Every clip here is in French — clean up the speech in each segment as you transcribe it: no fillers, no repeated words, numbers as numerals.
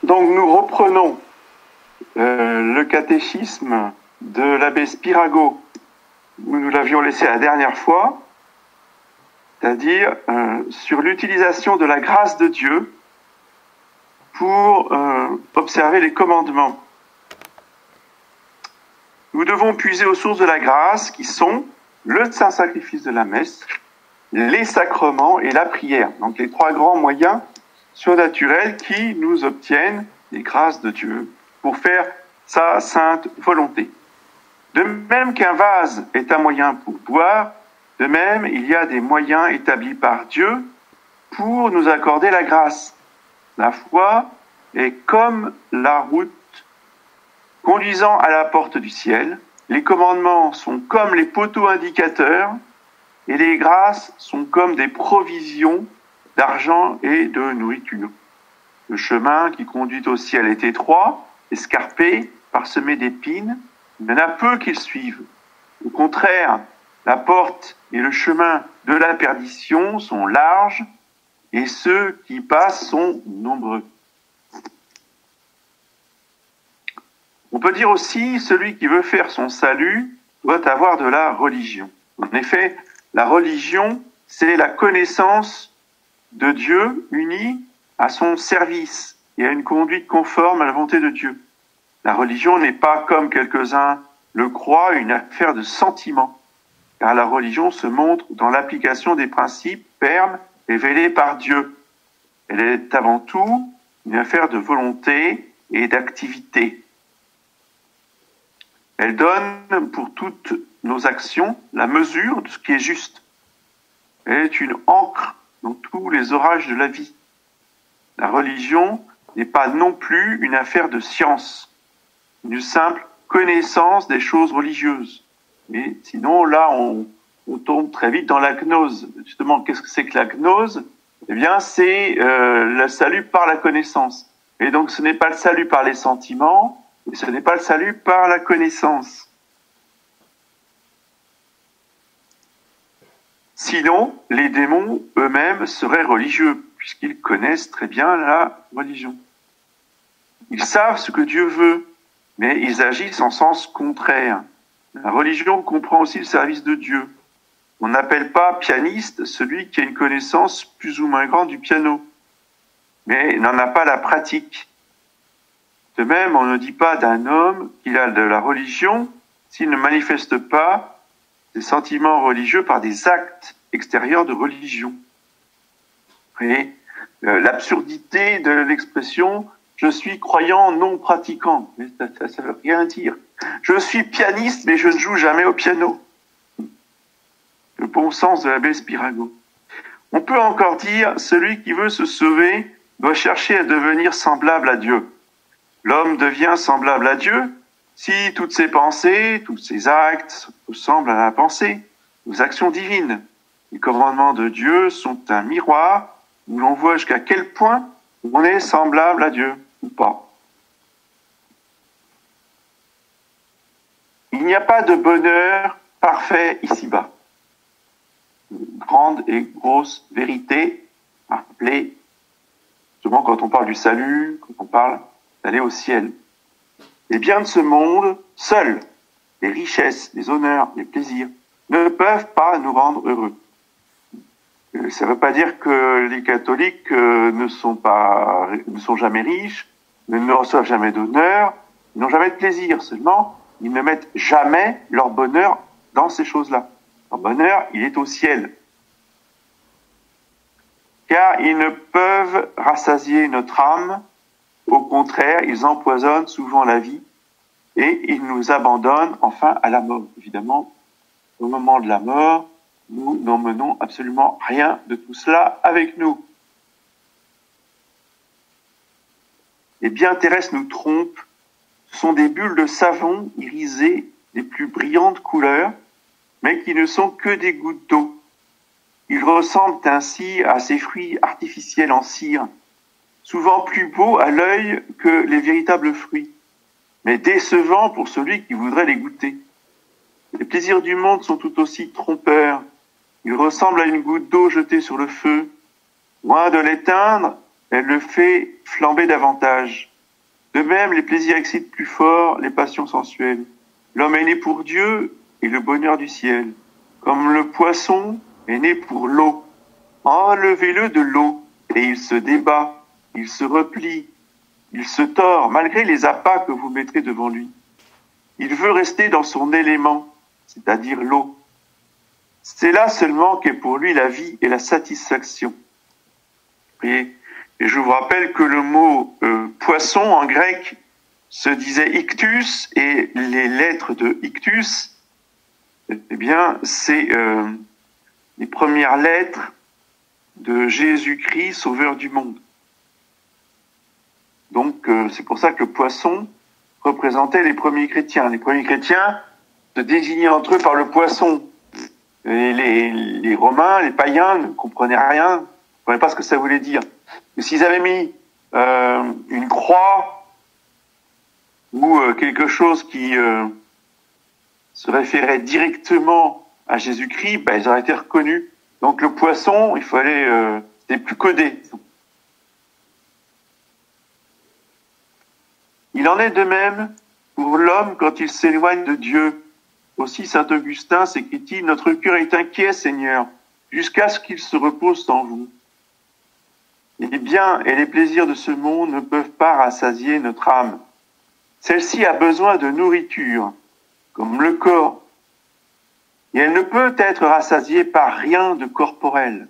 Donc nous reprenons le catéchisme de l'abbé Spirago, où nous l'avions laissé la dernière fois, c'est-à-dire sur l'utilisation de la grâce de Dieu pour observer les commandements. Nous devons puiser aux sources de la grâce qui sont le saint sacrifice de la messe, les sacrements et la prière. Donc les trois grands moyens surnaturels qui nous obtiennent les grâces de Dieu pour faire sa sainte volonté. De même qu'un vase est un moyen pour boire, de même il y a des moyens établis par Dieu pour nous accorder la grâce. La foi est comme la route conduisant à la porte du ciel. Les commandements sont comme les poteaux indicateurs et les grâces sont comme des provisions d'argent et de nourriture. Le chemin qui conduit au ciel est étroit, escarpé, parsemé d'épines. Il y en a peu qui le suivent. Au contraire, la porte et le chemin de la perdition sont larges et ceux qui passent sont nombreux. On peut dire aussi, celui qui veut faire son salut doit avoir de la religion. En effet, la religion, c'est la connaissance de Dieu unie à son service et à une conduite conforme à la volonté de Dieu. La religion n'est pas, comme quelques-uns le croient, une affaire de sentiment, car la religion se montre dans l'application des principes fermes révélés par Dieu. Elle est avant tout une affaire de volonté et d'activité. Elle donne pour toutes nos actions la mesure de ce qui est juste. Elle est une ancre dans tous les orages de la vie. La religion n'est pas non plus une affaire de science, une simple connaissance des choses religieuses. Mais sinon, là, on tombe très vite dans la gnose. Justement, qu'est-ce que c'est que la gnose ? Eh bien, c'est le salut par la connaissance. Et donc, ce n'est pas le salut par les sentiments, et ce n'est pas le salut par la connaissance. Sinon, les démons eux-mêmes seraient religieux, puisqu'ils connaissent très bien la religion. Ils savent ce que Dieu veut, mais ils agissent en sens contraire. La religion comprend aussi le service de Dieu. On n'appelle pas pianiste celui qui a une connaissance plus ou moins grande du piano, mais n'en a pas la pratique. De même, on ne dit pas d'un homme qu'il a de la religion s'il ne manifeste pas des sentiments religieux par des actes extérieurs de religion. Et l'absurdité de l'expression « je suis croyant non pratiquant », ça veut rien dire. Je suis pianiste, mais je ne joue jamais au piano. Le bon sens de l'abbé Spirago. On peut encore dire, celui qui veut se sauver doit chercher à devenir semblable à Dieu. L'homme devient semblable à Dieu si toutes ses pensées, tous ses actes ressemblent à la pensée, aux actions divines. Les commandements de Dieu sont un miroir où l'on voit jusqu'à quel point on est semblable à Dieu ou pas. Il n'y a pas de bonheur parfait ici-bas. Une grande et grosse vérité appelée, justement quand on parle du salut, quand on parle d'aller au ciel. Les biens de ce monde, seuls, les richesses, les honneurs, les plaisirs, ne peuvent pas nous rendre heureux. Ça ne veut pas dire que les catholiques ne sont jamais riches, ne reçoivent jamais d'honneur, n'ont jamais de plaisir. Seulement, ils ne mettent jamais leur bonheur dans ces choses-là. Leur bonheur, il est au ciel. Car ils ne peuvent rassasier notre âme. Au contraire, ils empoisonnent souvent la vie et ils nous abandonnent enfin à la mort. Évidemment, au moment de la mort, nous n'emmenons absolument rien de tout cela avec nous. Les biens terrestres nous trompent. Ce sont des bulles de savon irisées des plus brillantes couleurs, mais qui ne sont que des gouttes d'eau. Ils ressemblent ainsi à ces fruits artificiels en cire, souvent plus beaux à l'œil que les véritables fruits, mais décevants pour celui qui voudrait les goûter. Les plaisirs du monde sont tout aussi trompeurs. Ils ressemblent à une goutte d'eau jetée sur le feu. Loin de l'éteindre, elle le fait flamber davantage. De même, les plaisirs excitent plus fort les passions sensuelles. L'homme est né pour Dieu et le bonheur du ciel. Comme le poisson est né pour l'eau. Enlevez-le de l'eau et il se débat, il se replie, il se tord malgré les appâts que vous mettrez devant lui. Il veut rester dans son élément, c'est-à-dire l'eau. C'est là seulement qu'est pour lui la vie et la satisfaction. Et je vous rappelle que le mot poisson en grec se disait ictus, et les lettres de ictus, eh bien, c'est les premières lettres de Jésus-Christ, sauveur du monde. Donc, c'est pour ça que le poisson représentait les premiers chrétiens. Les premiers chrétiens se désignaient entre eux par le poisson. Et les Romains, les païens ne comprenaient rien, ne comprenaient pas ce que ça voulait dire. Mais s'ils avaient mis une croix ou quelque chose qui se référait directement à Jésus-Christ, ben, ils auraient été reconnus. Donc le poisson, il fallait, c'était plus codé. Il en est de même pour l'homme quand il s'éloigne de Dieu. Aussi saint Augustin s'écrit-il, notre cœur est inquiet, Seigneur, jusqu'à ce qu'il se repose en vous. Les biens et les plaisirs de ce monde ne peuvent pas rassasier notre âme. Celle-ci a besoin de nourriture, comme le corps, et elle ne peut être rassasiée par rien de corporel.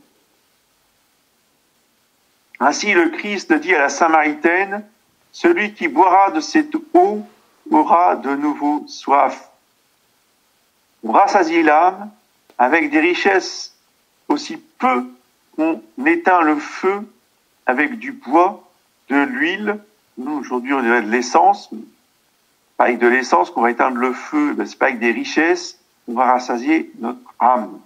Ainsi le Christ dit à la Samaritaine, « Celui qui boira de cette eau aura de nouveau soif. » On rassasie l'âme avec des richesses aussi peu qu'on éteint le feu avec du bois, de l'huile. Nous, aujourd'hui, on dirait de l'essence. Pas avec de l'essence qu'on va éteindre le feu, ben, c'est pas avec des richesses qu'on va rassasier notre âme.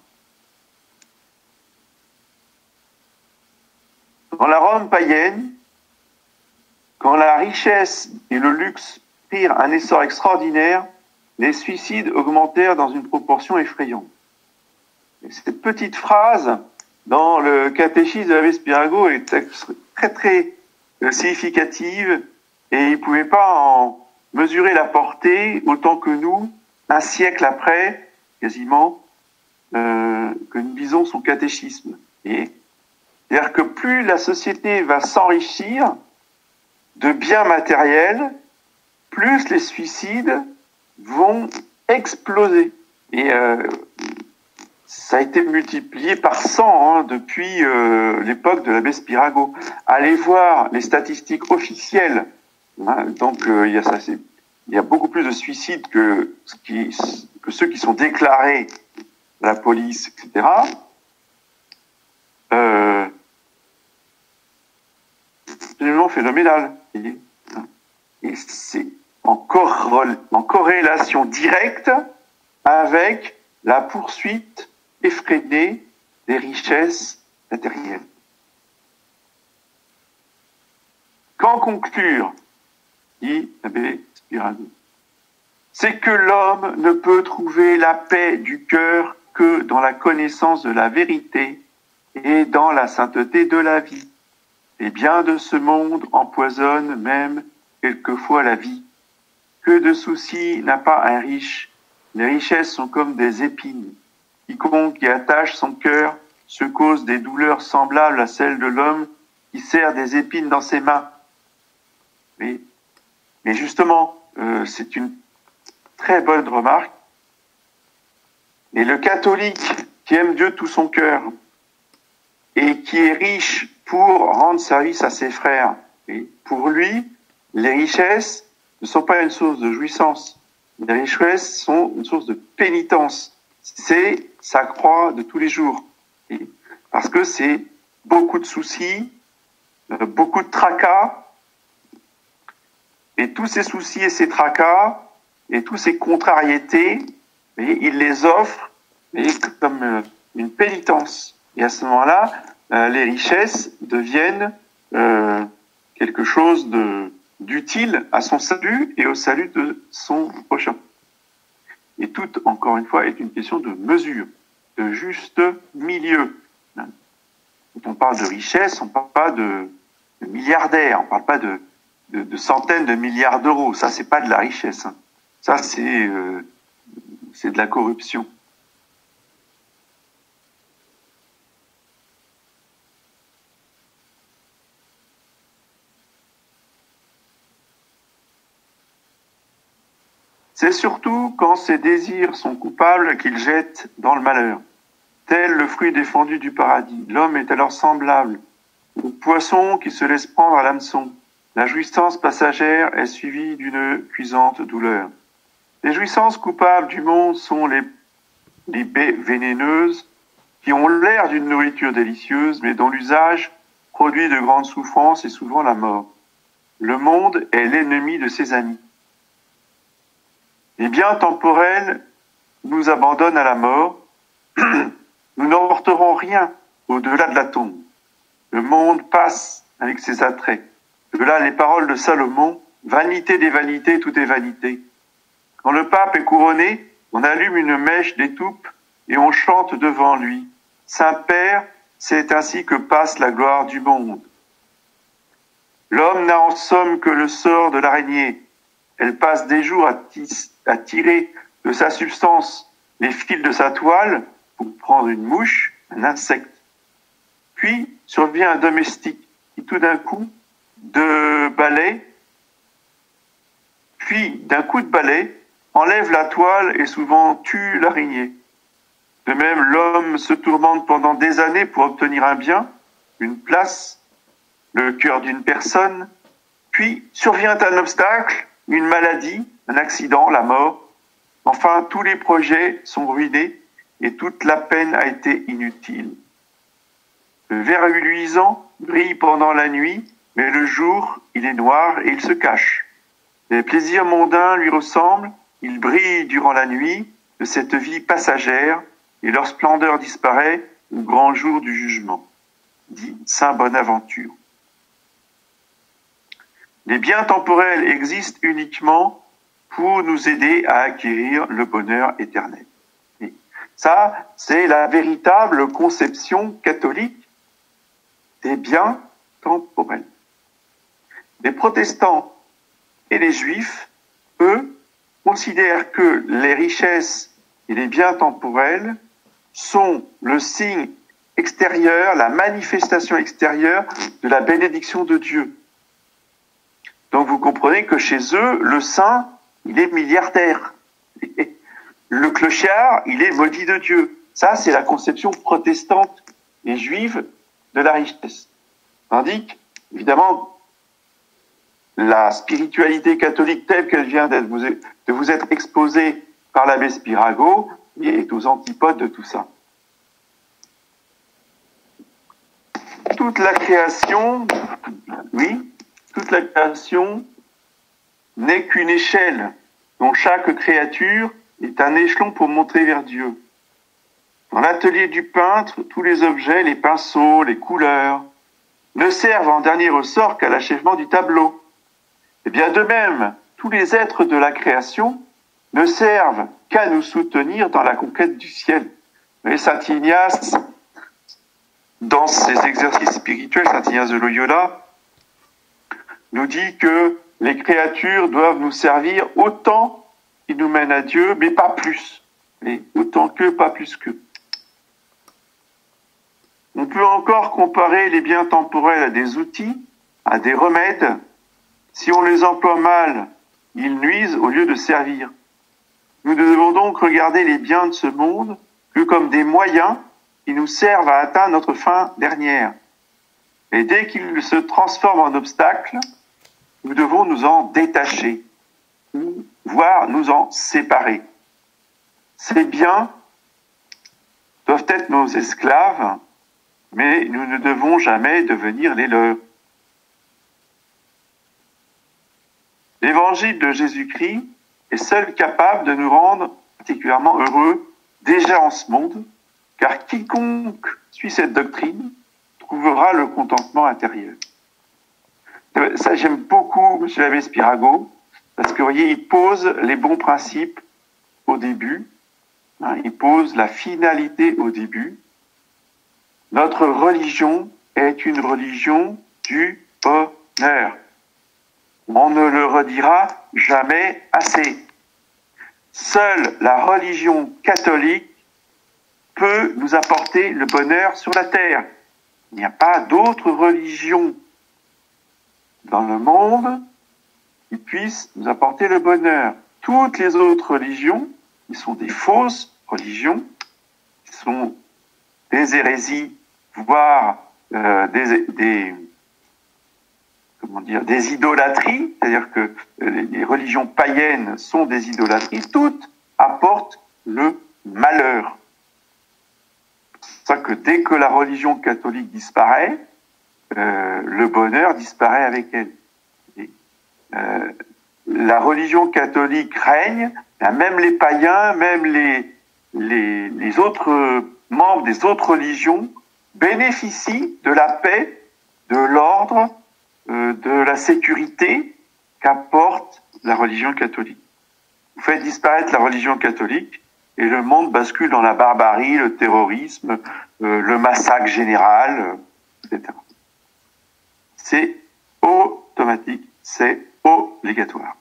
Dans la Rome païenne, quand la richesse et le luxe prirent un essor extraordinaire, les suicides augmentèrent dans une proportion effrayante. Et cette petite phrase, dans le catéchisme de l'abbé Spirago, est très très significative, et il ne pouvait pas en mesurer la portée autant que nous, un siècle après, quasiment, que nous lisons son catéchisme. C'est-à-dire que plus la société va s'enrichir de biens matériels, plus les suicides vont exploser. Et ça a été multiplié par 100 depuis l'époque de l'abbé Spirago. Allez voir les statistiques officielles. Donc il y a beaucoup plus de suicides que ceux qui sont déclarés à la police, etc. C'est absolument phénoménal. Et c'est en corrélation directe avec la poursuite effrénée des richesses matérielles. Qu'en conclure, dit l'abbé Spirago, c'est que l'homme ne peut trouver la paix du cœur que dans la connaissance de la vérité et dans la sainteté de la vie. Les biens de ce monde empoisonnent même quelquefois la vie. Que de soucis n'a pas un riche. Les richesses sont comme des épines. Quiconque y attache son cœur se cause des douleurs semblables à celles de l'homme qui serre des épines dans ses mains. Mais justement, c'est une très bonne remarque. Et le catholique qui aime Dieu de tout son cœur et qui est riche pour rendre service à ses frères, et pour lui, les richesses ne sont pas une source de jouissance. Les richesses sont une source de pénitence. C'est sa croix de tous les jours. Parce que c'est beaucoup de soucis, beaucoup de tracas, et tous ces soucis et ces tracas, et toutes ces contrariétés, et il les offre comme une pénitence. Et à ce moment-là, les richesses deviennent quelque chose d'utile à son salut et au salut de son prochain. Et tout, encore une fois, est une question de mesure, de juste milieu. Quand on parle de richesse, on ne parle pas de milliardaires, on ne parle pas de de centaines de milliards d'euros. Ça, c'est pas de la richesse. Hein. Ça, c'est de la corruption. C'est surtout quand ses désirs sont coupables qu'il jette dans le malheur. Tel le fruit défendu du paradis. L'homme est alors semblable au poisson qui se laisse prendre à l'hameçon. La jouissance passagère est suivie d'une cuisante douleur. Les jouissances coupables du monde sont les baies vénéneuses qui ont l'air d'une nourriture délicieuse, mais dont l'usage produit de grandes souffrances et souvent la mort. Le monde est l'ennemi de ses amis. Les biens temporels nous abandonnent à la mort. Nous n'emporterons rien au-delà de la tombe. Le monde passe avec ses attraits. De là les paroles de Salomon, « Vanité des vanités, tout est vanité ». Quand le pape est couronné, on allume une mèche d'étoupe et on chante devant lui. « Saint-Père, c'est ainsi que passe la gloire du monde ». L'homme n'a en somme que le sort de l'araignée. Elle passe des jours à tirer de sa substance les fils de sa toile pour prendre une mouche, un insecte. Puis survient un domestique qui tout d'un coup de balai, enlève la toile et souvent tue l'araignée. De même, l'homme se tourmente pendant des années pour obtenir un bien, une place, le cœur d'une personne, puis survient un obstacle, une maladie, un accident, la mort. Enfin, tous les projets sont ruinés et toute la peine a été inutile. Le ver luisant brille pendant la nuit, mais le jour, il est noir et il se cache. Les plaisirs mondains lui ressemblent, ils brillent durant la nuit de cette vie passagère et leur splendeur disparaît au grand jour du jugement, dit saint Bonaventure. Les biens temporels existent uniquement pour nous aider à acquérir le bonheur éternel. Et ça, c'est la véritable conception catholique des biens temporels. Les protestants et les juifs, eux, considèrent que les richesses et les biens temporels sont le signe extérieur, la manifestation extérieure de la bénédiction de Dieu. Donc vous comprenez que chez eux, le saint, il est milliardaire. Le clochard, il est maudit de Dieu. Ça, c'est la conception protestante et juive de la richesse. Tandis qu'évidemment, la spiritualité catholique telle qu'elle vient de vous être exposée par l'abbé Spirago est aux antipodes de tout ça. Toute la création n'est qu'une échelle dont chaque créature est un échelon pour monter vers Dieu. Dans l'atelier du peintre, tous les objets, les pinceaux, les couleurs, ne servent en dernier ressort qu'à l'achèvement du tableau. Et bien de même, tous les êtres de la création ne servent qu'à nous soutenir dans la conquête du ciel. Mais saint Ignace, dans ses exercices spirituels, saint Ignace de Loyola nous dit que les créatures doivent nous servir autant qu'ils nous mènent à Dieu, mais pas plus. Et autant qu'eux, pas plus qu'eux. On peut encore comparer les biens temporels à des outils, à des remèdes. Si on les emploie mal, ils nuisent au lieu de servir. Nous devons donc regarder les biens de ce monde que comme des moyens qui nous servent à atteindre notre fin dernière. Et dès qu'ils se transforment en obstacles, nous devons nous en détacher, voire nous en séparer. Ces biens doivent être nos esclaves, mais nous ne devons jamais devenir les leurs. L'évangile de Jésus-Christ est seul capable de nous rendre particulièrement heureux déjà en ce monde, car quiconque suit cette doctrine trouvera le contentement intérieur. Ça, j'aime beaucoup M. l'abbé Spirago, parce que, vous voyez, il pose les bons principes au début, il pose la finalité au début. Notre religion est une religion du bonheur. On ne le redira jamais assez. Seule la religion catholique peut nous apporter le bonheur sur la terre. Il n'y a pas d'autre religion dans le monde qui puisse nous apporter le bonheur. Toutes les autres religions, qui sont des fausses religions, qui sont des hérésies, voire des idolâtries, c'est-à-dire que les religions païennes sont des idolâtries, toutes apportent le malheur. C'est ça que dès que la religion catholique disparaît, le bonheur disparaît avec elle. Et, la religion catholique règne, même les païens, même les autres membres des autres religions bénéficient de la paix, de l'ordre, de la sécurité qu'apporte la religion catholique. Vous faites disparaître la religion catholique et le monde bascule dans la barbarie, le terrorisme, le massacre général, etc. C'est automatique, c'est obligatoire.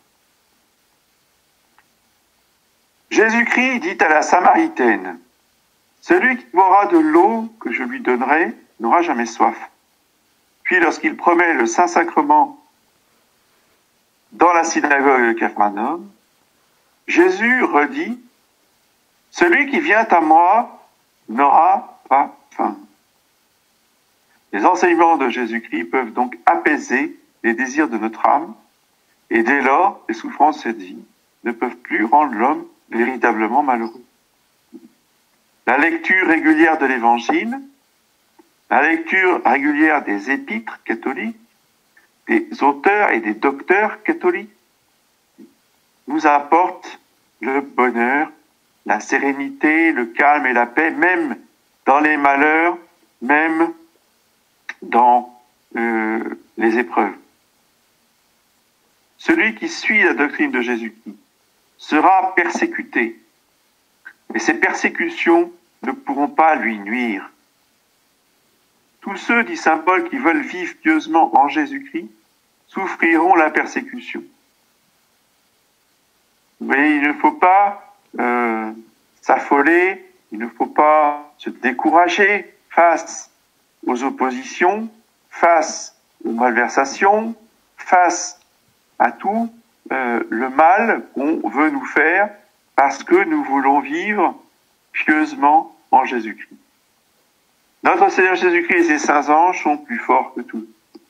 Jésus-Christ dit à la Samaritaine, « Celui qui boira de l'eau que je lui donnerai n'aura jamais soif. » Puis lorsqu'il promet le Saint-Sacrement dans la synagogue de Capharnaüm, Jésus redit, « Celui qui vient à moi n'aura pas faim. » Les enseignements de Jésus-Christ peuvent donc apaiser les désirs de notre âme, et dès lors, les souffrances de cette vie ne peuvent plus rendre l'homme véritablement malheureux. La lecture régulière de l'Évangile, la lecture régulière des épîtres catholiques, des auteurs et des docteurs catholiques, nous apporte le bonheur, la sérénité, le calme et la paix, même dans les malheurs, même dans les épreuves. Celui qui suit la doctrine de Jésus-Christ sera persécuté, mais ces persécutions ne pourront pas lui nuire. Tous ceux, dit saint Paul, qui veulent vivre pieusement en Jésus-Christ, souffriront la persécution. Mais il ne faut pas s'affoler, il ne faut pas se décourager face aux oppositions, face aux malversations, face à tout le mal qu'on veut nous faire parce que nous voulons vivre pieusement en Jésus-Christ. Notre Seigneur Jésus-Christ et ses saints anges sont plus forts que tout.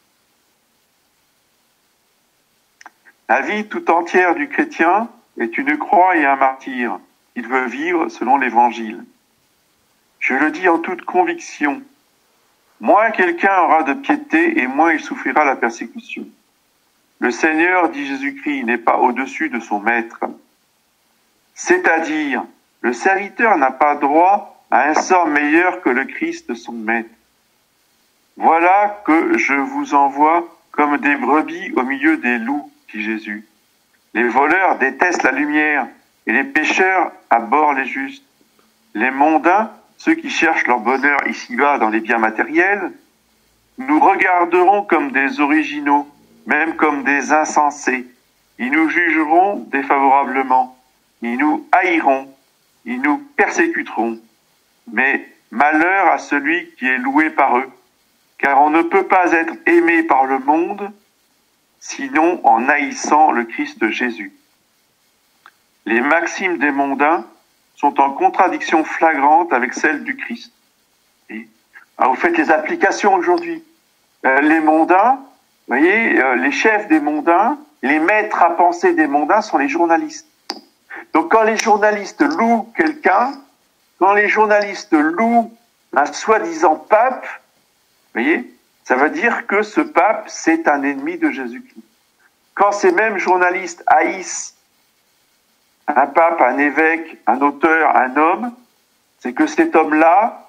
La vie tout entière du chrétien est une croix et un martyre. Il veut vivre selon l'Évangile. Je le dis en toute conviction. Moins quelqu'un aura de piété et moins il souffrira la persécution. Le Seigneur, dit Jésus-Christ, n'est pas au-dessus de son maître. C'est-à-dire, le serviteur n'a pas droit à un sort meilleur que le Christ, son maître. Voilà que je vous envoie comme des brebis au milieu des loups, dit Jésus. Les voleurs détestent la lumière et les pécheurs abhorrent les justes. Les mondains, ceux qui cherchent leur bonheur ici-bas dans les biens matériels, nous regarderont comme des originaux, même comme des insensés. Ils nous jugeront défavorablement, ils nous haïront, ils nous persécuteront. Mais malheur à celui qui est loué par eux, car on ne peut pas être aimé par le monde, sinon en haïssant le Christ Jésus. Les maximes des mondains sont en contradiction flagrante avec celles du Christ. Vous faites les applications aujourd'hui. Les mondains, vous voyez, les chefs des mondains, les maîtres à penser des mondains sont les journalistes. Donc quand les journalistes louent quelqu'un, quand les journalistes louent un soi-disant pape, vous voyez, ça veut dire que ce pape, c'est un ennemi de Jésus-Christ. Quand ces mêmes journalistes haïssent un pape, un évêque, un auteur, un homme, c'est que cet homme-là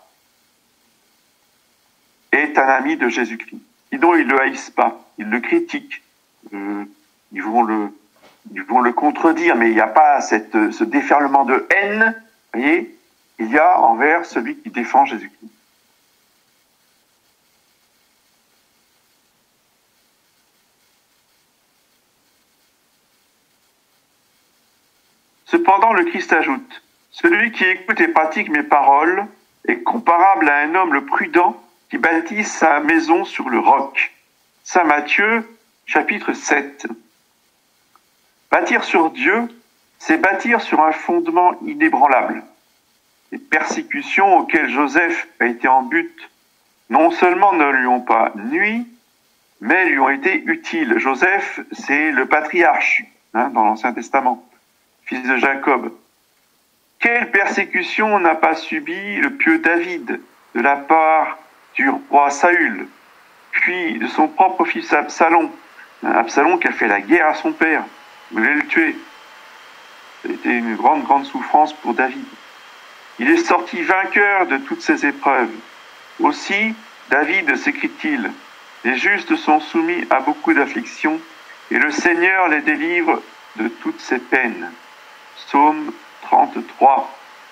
est un ami de Jésus-Christ. Sinon, ils ne le haïssent pas, ils le critiquent, ils vont le contredire, mais il n'y a pas ce déferlement de haine, vous voyez, il y a envers celui qui défend Jésus-Christ. Cependant, le Christ ajoute, « Celui qui écoute et pratique mes paroles est comparable à un homme le prudent qui bâtit sa maison sur le roc. » Saint Matthieu, chapitre 7. Bâtir sur Dieu, c'est bâtir sur un fondement inébranlable. Les persécutions auxquelles Joseph a été en but, non seulement ne lui ont pas nui, mais lui ont été utiles. Joseph, c'est le patriarche dans l'Ancien Testament, fils de Jacob. Quelle persécution n'a pas subi le pieux David de la part du roi Saül, puis de son propre fils Absalom, Absalom qui a fait la guerre à son père, voulait le tuer. Ça a été une grande souffrance pour David. Il est sorti vainqueur de toutes ces épreuves. Aussi, David s'écrie-t-il, les justes sont soumis à beaucoup d'afflictions, et le Seigneur les délivre de toutes ces peines. Psaume 33.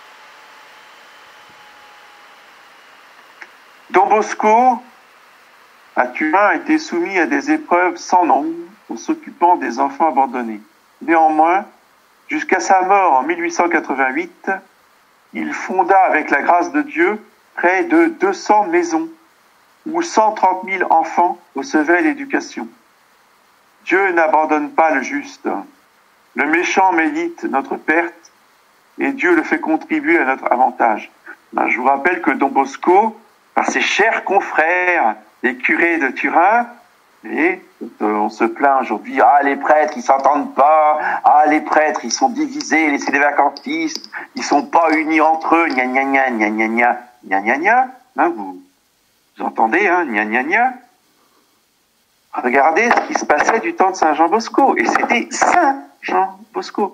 Don Bosco, à Turin, a été soumis à des épreuves sans nombre en s'occupant des enfants abandonnés. Néanmoins, jusqu'à sa mort en 1888, il fonda avec la grâce de Dieu près de 200 maisons où 130 000 enfants recevaient l'éducation. Dieu n'abandonne pas le juste. Le méchant médite notre perte et Dieu le fait contribuer à notre avantage. Je vous rappelle que Don Bosco, par ses chers confrères, les curés de Turin, et on se plaint aujourd'hui, les prêtres ils s'entendent pas, les prêtres ils sont divisés, c'est des vacantistes, ils sont pas unis entre eux, gna gna gna gna gna gna gna gna gna, vous entendez, gna gna gna. Regardez ce qui se passait du temps de Saint Jean Bosco, et c'était Saint Jean Bosco.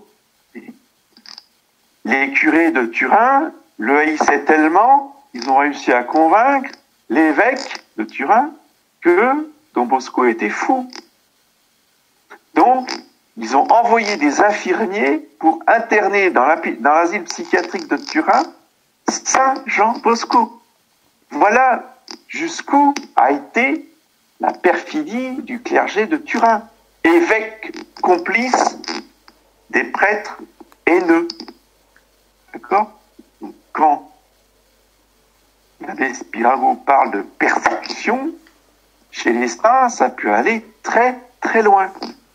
Les curés de Turin le haïssaient tellement, ils ont réussi à convaincre l'évêque de Turin que Don Bosco était fou. Donc, ils ont envoyé des infirmiers pour interner dans l'asile psychiatrique de Turin Saint Jean Bosco. Voilà jusqu'où a été la perfidie du clergé de Turin, évêque complice des prêtres haineux. D'accord? Donc, quand l'abbé Spirago parle de persécution, chez les saints, ça peut aller très, très loin.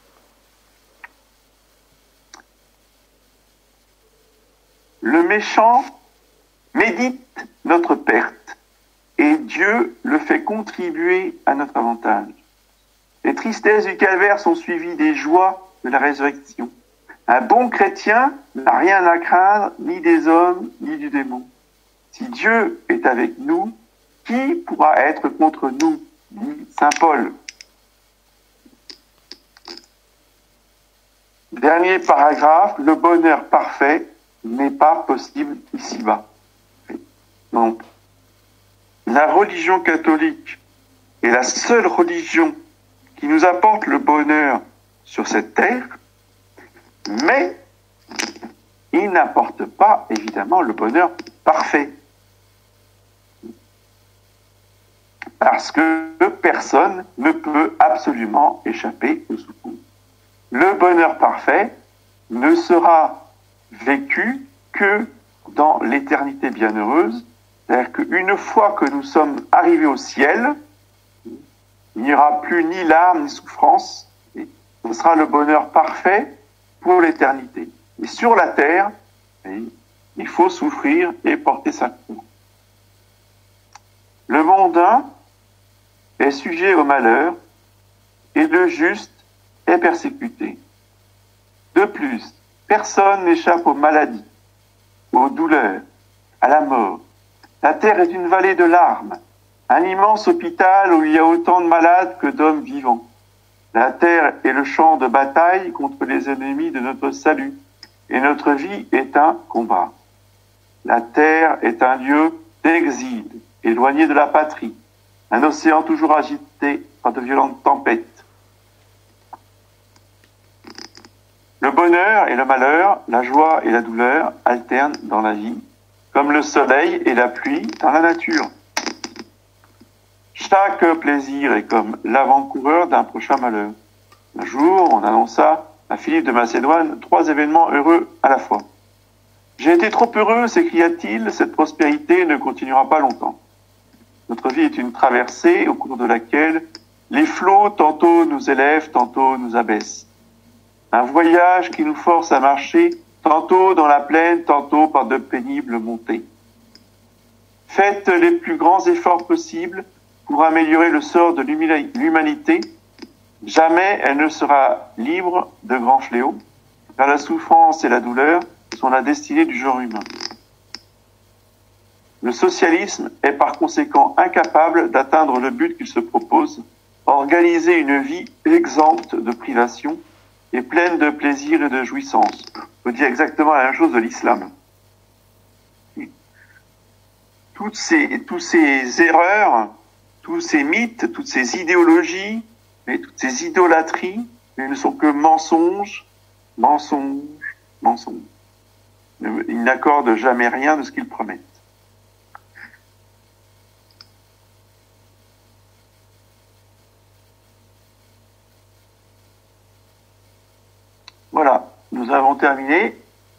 Le méchant médite notre perte et Dieu le fait contribuer à notre avantage. Les tristesses du calvaire sont suivies des joies de la résurrection. Un bon chrétien n'a rien à craindre ni des hommes ni du démon. Si Dieu est avec nous, qui pourra être contre nous, dit saint Paul. Dernier paragraphe, le bonheur parfait n'est pas possible ici-bas. Donc, la religion catholique est la seule religion qui nous apporte le bonheur sur cette terre, mais il n'apporte pas, évidemment, le bonheur parfait. Parce que personne ne peut absolument échapper au secours. Le bonheur parfait ne sera vécu que dans l'éternité bienheureuse, c'est-à-dire qu'une fois que nous sommes arrivés au ciel, il n'y aura plus ni larmes ni souffrance, et ce sera le bonheur parfait pour l'éternité. Et sur la terre, il faut souffrir et porter sa croix. Le mondain est sujet au malheur et le juste est persécuté. De plus, personne n'échappe aux maladies, aux douleurs, à la mort. La terre est une vallée de larmes, un immense hôpital où il y a autant de malades que d'hommes vivants. La terre est le champ de bataille contre les ennemis de notre salut, et notre vie est un combat. La terre est un lieu d'exil, éloigné de la patrie, un océan toujours agité par de violentes tempêtes. Le bonheur et le malheur, la joie et la douleur alternent dans la vie, comme le soleil et la pluie dans la nature. Chaque plaisir est comme l'avant-coureur d'un prochain malheur. Un jour, on annonça à Philippe de Macédoine 3 événements heureux à la fois. J'ai été trop heureux, s'écria-t-il, cette prospérité ne continuera pas longtemps. Notre vie est une traversée au cours de laquelle les flots tantôt nous élèvent, tantôt nous abaissent. Un voyage qui nous force à marcher tantôt dans la plaine, tantôt par de pénibles montées. Faites les plus grands efforts possibles pour améliorer le sort de l'humanité. Jamais elle ne sera libre de grands fléaux, car la souffrance et la douleur sont la destinée du genre humain. Le socialisme est par conséquent incapable d'atteindre le but qu'il se propose, organiser une vie exempte de privations et pleine de plaisir et de jouissance. On peut dire exactement la même chose de l'islam. Toutes ces erreurs, tous ces mythes, toutes ces idéologies, et toutes ces idolâtries, ne sont que mensonges, mensonges, mensonges. Ils n'accordent jamais rien de ce qu'ils promettent. Voilà, nous avons terminé.